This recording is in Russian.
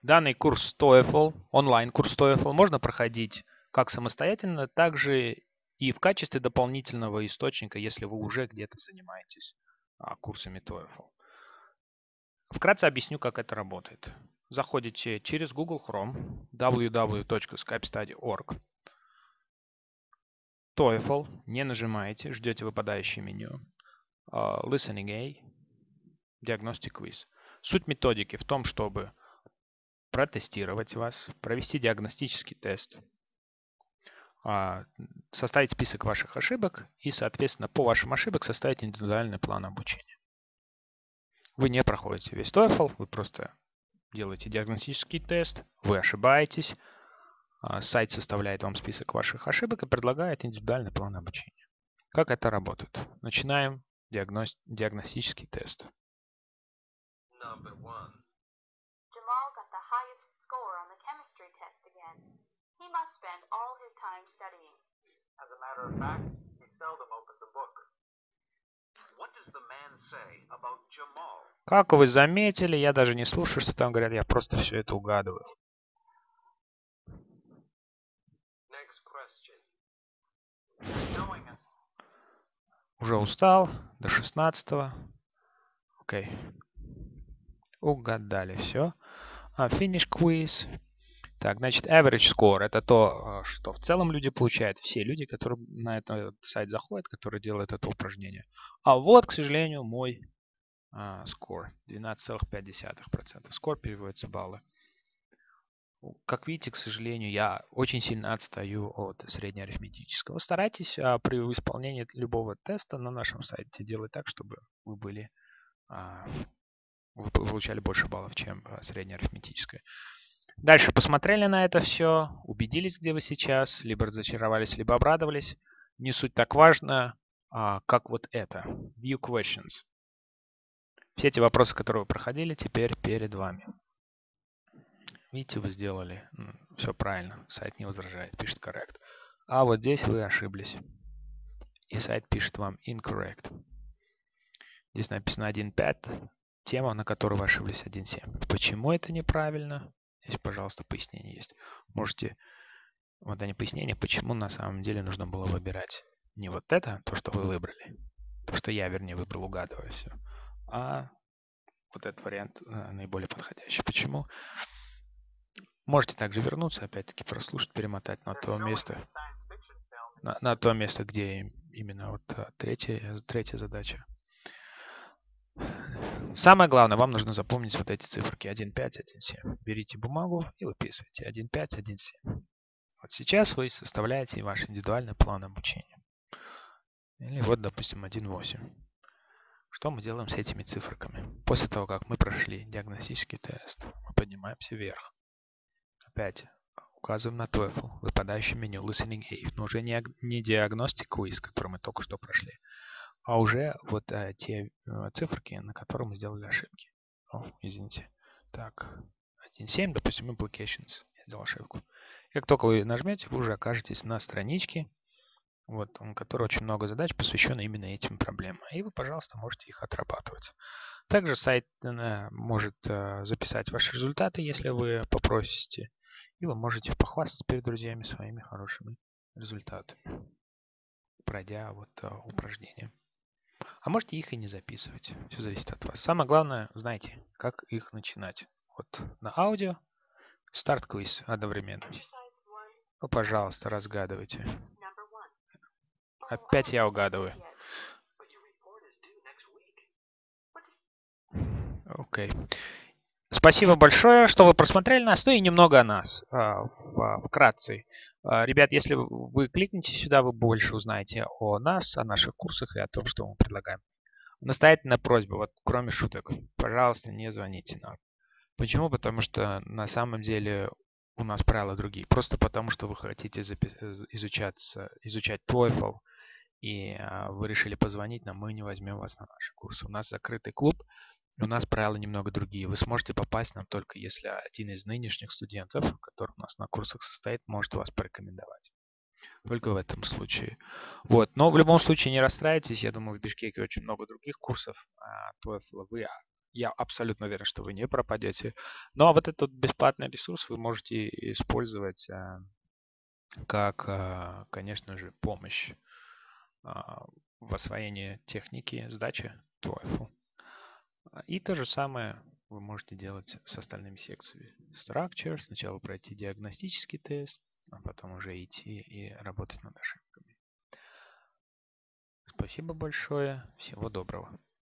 Данный курс TOEFL, онлайн-курс TOEFL, можно проходить как самостоятельно, так же и в качестве дополнительного источника, если вы уже где-то занимаетесь курсами TOEFL. Вкратце объясню, как это работает. Заходите через Google Chrome, www.skypestudy.org. TOEFL, не нажимаете, ждете выпадающее меню. Listening A, Diagnostic Quiz. Суть методики в том, чтобы протестировать вас, провести диагностический тест, составить список ваших ошибок и, соответственно, по вашим ошибкам составить индивидуальный план обучения. Вы не проходите весь TOEFL, вы просто делаете диагностический тест, вы ошибаетесь, сайт составляет вам список ваших ошибок и предлагает индивидуальный план обучения. Как это работает? Начинаем диагностический тест. Number 1. Jamal got the highest score on the chemistry test again. He must spend all his time studying. As a matter of fact, he seldom opens a book. What does the man say about Jamal? Как вы заметили, я даже не слушаю, что там говорят, я просто все это угадываю. Next question. You're showing us. Уже устал, до 16-го. Окей. Угадали все. Finish quiz. Так, значит, average score — это то, что в целом люди получают. Все люди, которые на этот сайт заходят, которые делают это упражнение. А вот, к сожалению, мой score. 12,5%. Score переводится баллы. Как видите, к сожалению, я очень сильно отстаю от среднеарифметического. Старайтесь при исполнении любого теста на нашем сайте делать так, чтобы вы получали больше баллов, чем среднеарифметическое. Дальше посмотрели на это все, убедились, где вы сейчас, либо разочаровались, либо обрадовались. Не суть так важно, как вот это. View questions. Все эти вопросы, которые вы проходили, теперь перед вами. Видите, вы сделали все правильно. Сайт не возражает, пишет correct. А вот здесь вы ошиблись. И сайт пишет вам incorrect. Здесь написано 1.5. Тема, на которую вы ошиблись, 1.7. Почему это неправильно? Здесь, пожалуйста, пояснение есть. Можете... Вот они пояснения, почему на самом деле нужно было выбирать не вот это, то, что вы выбрали. То, что я, вернее, выбрал, угадывая все. А вот этот вариант наиболее подходящий. Почему? Можете также вернуться, опять-таки прослушать, перемотать на то место, на то место, где именно вот третья задача. Самое главное, вам нужно запомнить вот эти циферки 1.5, 1.7. Берите бумагу и выписывайте 1.5, 1.7. Вот сейчас вы составляете ваш индивидуальный план обучения. Или вот, допустим, 1.8. Что мы делаем с этими циферками? После того, как мы прошли диагностический тест, мы поднимаемся вверх. Опять указываем на TOEFL, выпадающее меню Listening A, но уже не Diagnostic Quiz, который мы только что прошли, а уже вот те циферки, на которые мы сделали ошибки. Извините. Так, 1.7, допустим, Implications. Я сделал ошибку. Как только вы нажмете, вы уже окажетесь на страничке, вот, у которой очень много задач, посвященных именно этим проблемам. И вы, пожалуйста, можете их отрабатывать. Также сайт может записать ваши результаты, если вы попросите. И вы можете похвастаться перед друзьями своими хорошими результатами, пройдя вот упражнения. А можете их и не записывать. Все зависит от вас. Самое главное, знайте, как их начинать. Вот на аудио, старт-квиз одновременно. Ну, пожалуйста, разгадывайте. Опять я угадываю. Окей. Спасибо большое, что вы просмотрели нас, ну и немного о нас, вкратце. Ребят, если вы кликните сюда, вы больше узнаете о нас, о наших курсах и о том, что мы предлагаем. Настоятельная просьба, вот кроме шуток, пожалуйста, не звоните нам. Почему? Потому что на самом деле у нас правила другие. Просто потому, что вы хотите изучать TOEFL, и вы решили позвонить нам, мы не возьмем вас на наши курсы. У нас закрытый клуб, у нас правила немного другие. Вы сможете попасть нам только если один из нынешних студентов, который у нас на курсах состоит, может вас порекомендовать. Только в этом случае. Вот. Но в любом случае не расстраивайтесь. Я думаю, в Бишкеке очень много других курсов TOEFL. Вы я абсолютно уверен, что вы не пропадете. Ну а вот этот бесплатный ресурс вы можете использовать как, конечно же, помощь в освоении техники сдачи TOEFL. И то же самое вы можете делать с остальными секциями. Structure, сначала пройти диагностический тест, а потом уже идти и работать над ошибками. Спасибо большое. Всего доброго.